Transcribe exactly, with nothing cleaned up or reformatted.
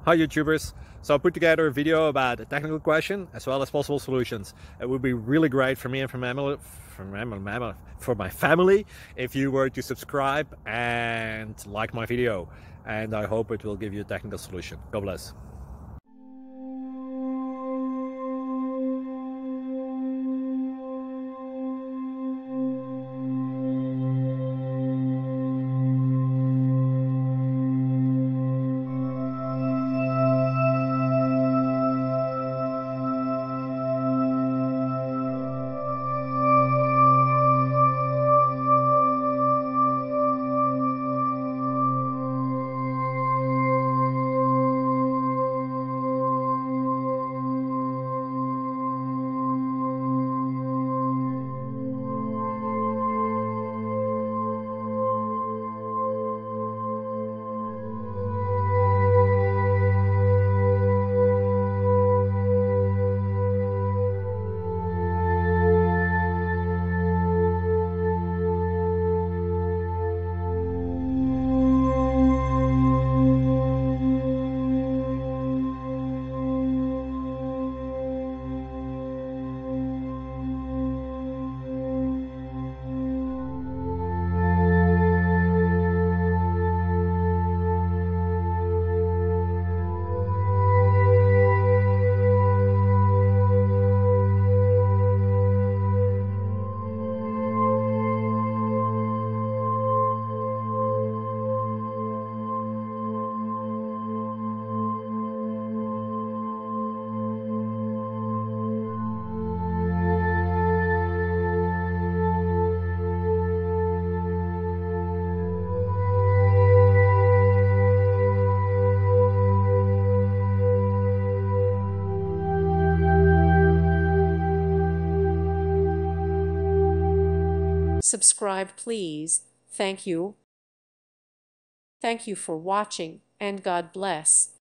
Hi YouTubers! So I put together a video about a technical question as well as possible solutions. It would be really great for me and for, mammal, for, mammal, for my family if you were to subscribe and like my video. And I hope it will give you a technical solution. God bless. Subscribe, please. Thank you. Thank you for watching, and God bless.